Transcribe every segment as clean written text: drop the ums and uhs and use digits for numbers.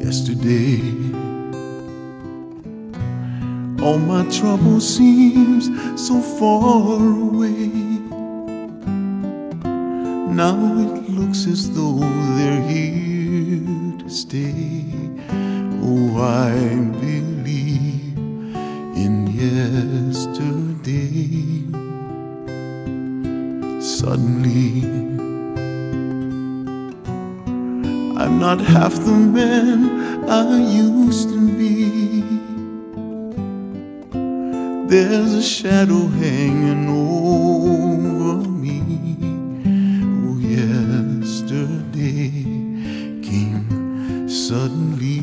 Yesterday, all my trouble seems so far away. Now it looks as though they're here to stay. Oh, I believe in yesterday. Suddenly, I'm not half the man I used to be. There's a shadow hanging over me. Oh, yesterday came suddenly.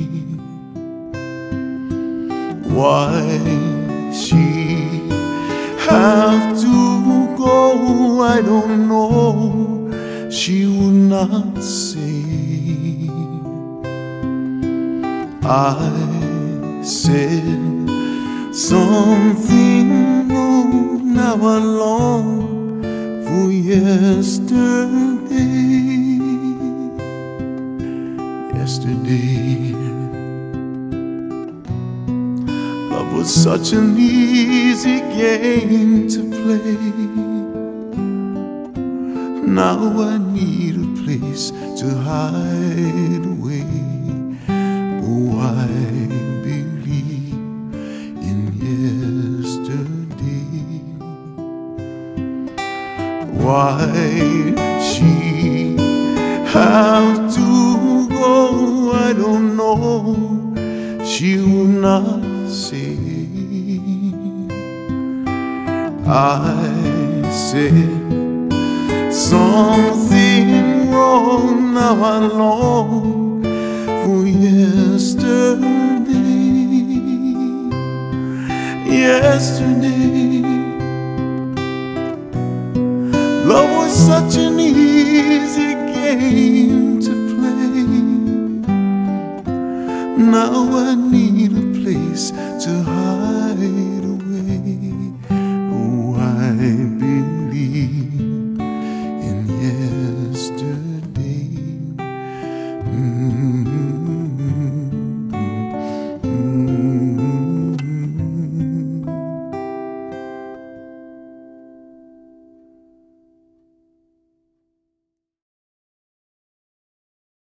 Why she have to go, I don't know. She would not say. I said something wrong. Now I long for yesterday. Yesterday, love was such an easy game to play. Now I need a place to hide away. Oh, I believe in yesterday. Why she have to go, I don't know. She would not say. I said something wrong. Now I long for yesterday. Yesterday, love was such an easy game to play. Now I need a place